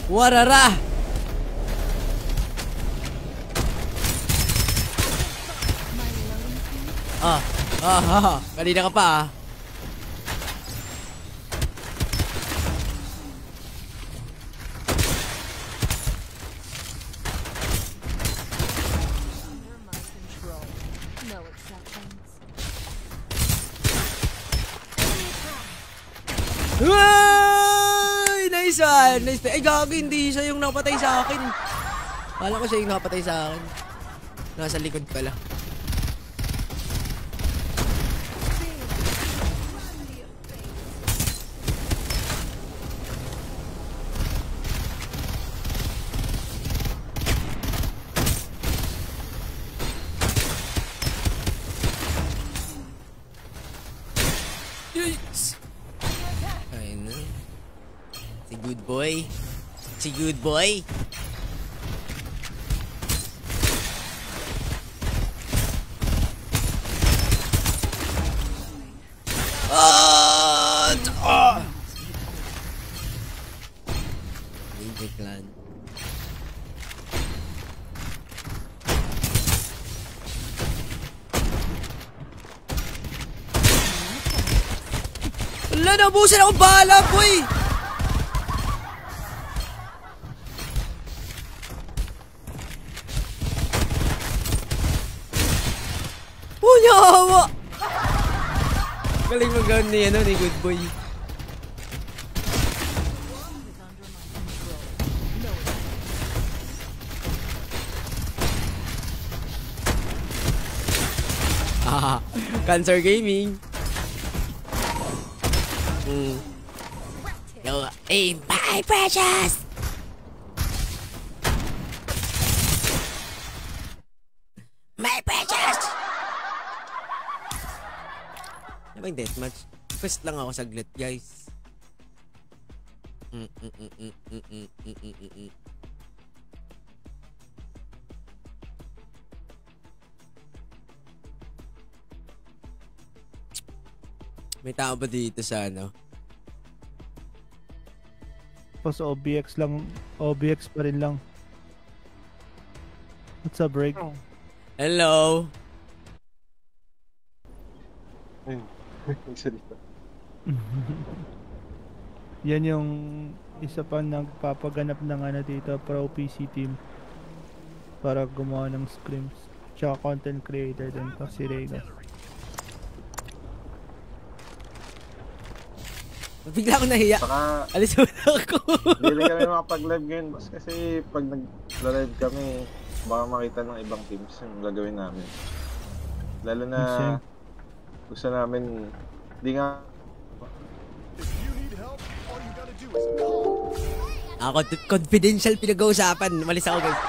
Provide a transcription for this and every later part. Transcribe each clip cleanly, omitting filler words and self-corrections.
Warara! Kanina ka pa ah. Uy! Nice one! Nice. Ay, gagi, hindi siya yung napatay sa akin. Kala ko siya yung napatay sa akin. Nasa likod pala. Si good boy. Clan. Wala, nabusin ako bala, boy. Nyawa! Galing mag-gun ni good boy. Cancer Gaming. Yo, hey, bye, precious! My precious! Ano bang deathmatch? Quest lang ako saglit, guys. May tao ba dito sa ano? Pas OBX lang, OBX pa rin lang. What's up, break? Hello. Yan yung isa pa nagpapaganap ng ano dito, pro PC team para gumawa ng scrims. Tsaka content creator din to, si Reyna. Bigla ako nahiya. Saka, alis mo na ako. Hindi kami makapag-live ngayon boss kasi pag nag-live kami baka makita ng ibang teams yung gagawin namin. Lalo na gusto namin hindi nga ako confidential pinag-uusapan. Malis ako, guys.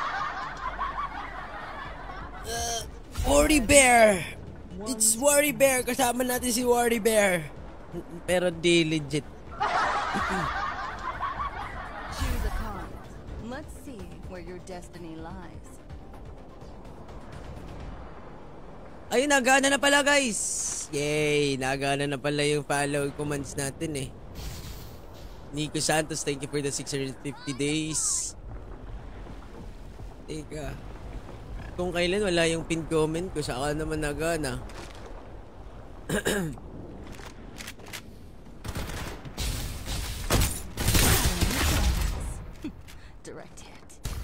Worry Bear. It's Worry Bear. Kasama natin si Worry Bear. Pero di legit. Choose a card. Let's see where your destiny lies. Ayun, nagana na pala, guys. Yay, nagana na pala yung follow commands natin eh. Nico Santos, thank you for the 650 days. Teka. Kung kailan wala yung pin comment ko, saka naman nagana. Direct hit.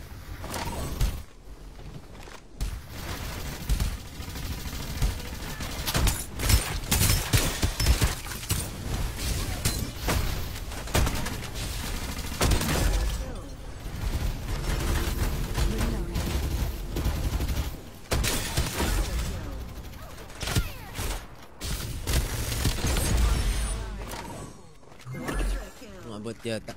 Mabot yata.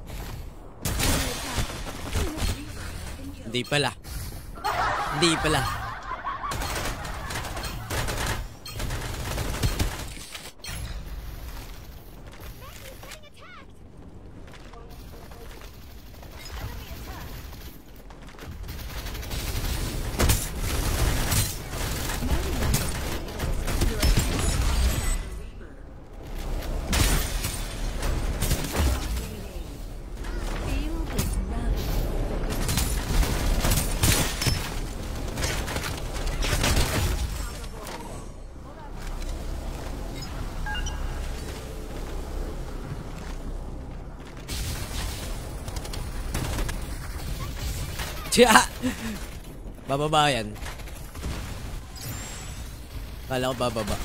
Hindi pala. Hindi pala. Tiya! Bababa yan. Kala ko bababa.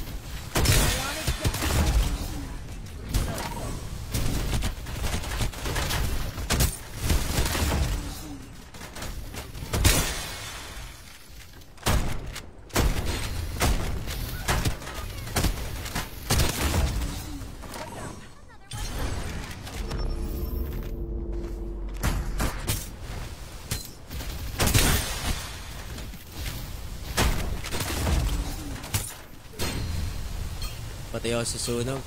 Patay ako sa sunog.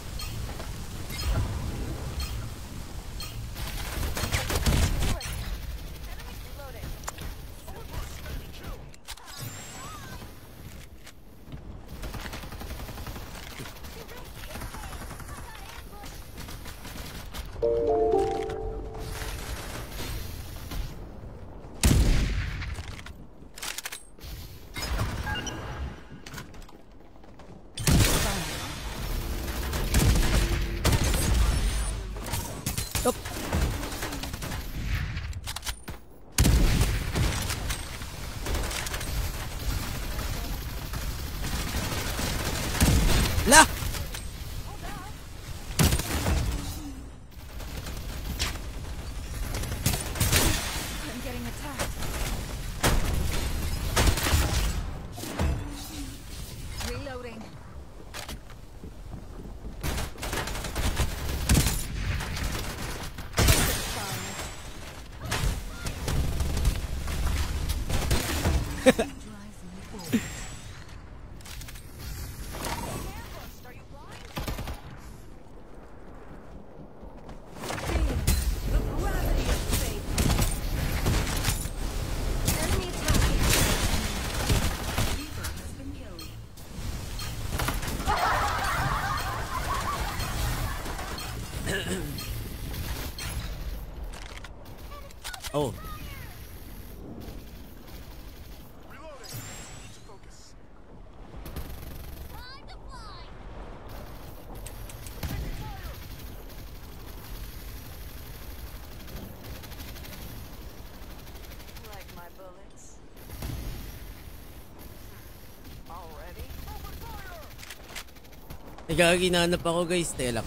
Stop. La! I'm getting attacked. Reloading. Oh. Like my bullets. Already? Nagkaginanap ako guys, telak.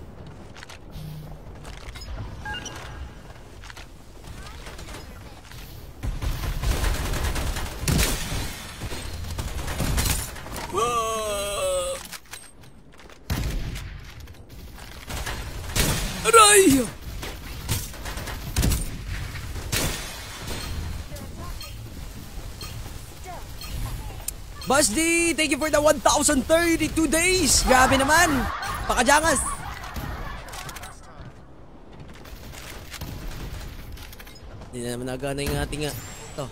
Aray! Boss D, thank you for the 1,032 days! Grabe naman! Pakajangas! Hindi na naman nagana yung ating ito.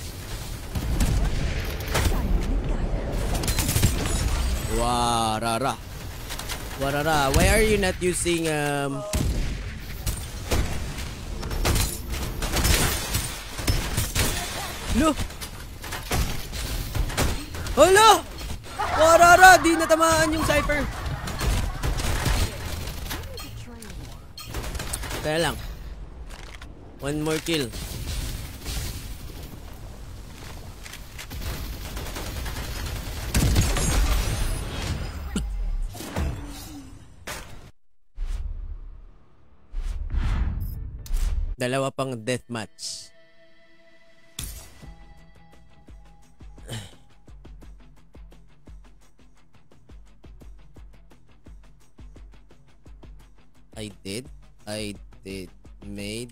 Warara. Warara, why are you not using Lo! Hala! Warara, di natamaan yung Cypher. Kaya lang. One more kill. Dalawa pang deathmatch. I did. Made.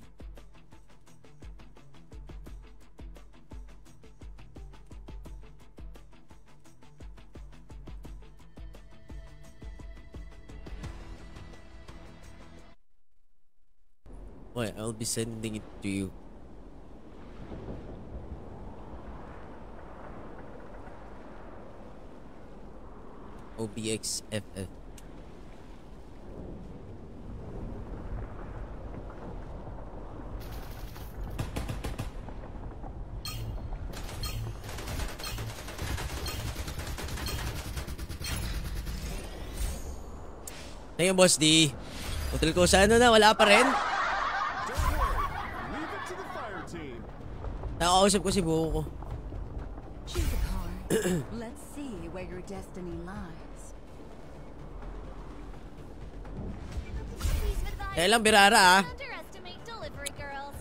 Wait, I'll be sending it to you. OBXFF. Ngayon, Boss D. Hotel ko sa ano na, wala pa rin. Nakakausap ko si buko ko. Choose a card. Let's see where your destiny lies. Kaya lang, Birara ah. Underestimate delivery girls.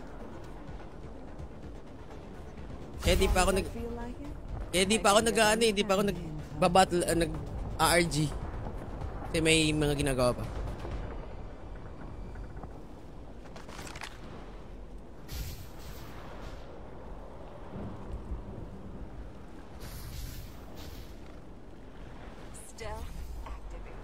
Kaya di pa ako nag... Feel like it? Kaya di pa ako nag-ano eh. Di pa ako nag-battle, nag-ARG. Kasi may mga ginagawa pa. Stealth activated.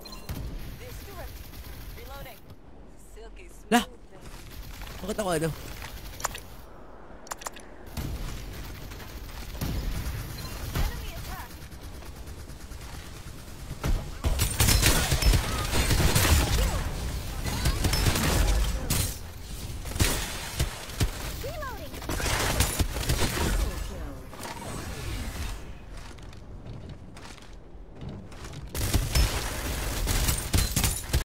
This direction. Reloading. Silky smooth. Lah! Bakit ako ano?